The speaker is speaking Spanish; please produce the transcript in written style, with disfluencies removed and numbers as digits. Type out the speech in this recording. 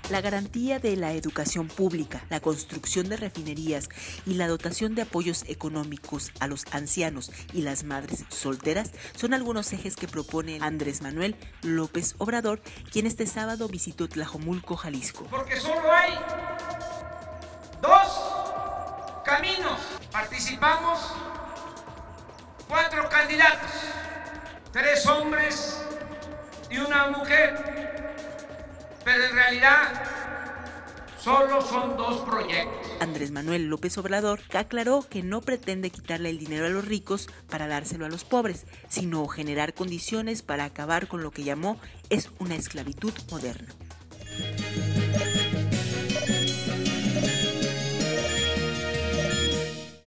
La garantía de la educación pública, la construcción de refinerías y la dotación de apoyos económicos a los ancianos y las madres solteras son algunos ejes que propone Andrés Manuel López Obrador, quien este sábado visitó Tlajomulco, Jalisco. Porque solo hay dos caminos. Participamos 4 candidatos, 3 hombres y una mujer, pero en realidad solo son 2 proyectos. Andrés Manuel López Obrador aclaró que no pretende quitarle el dinero a los ricos para dárselo a los pobres, sino generar condiciones para acabar con lo que llamó es una esclavitud moderna.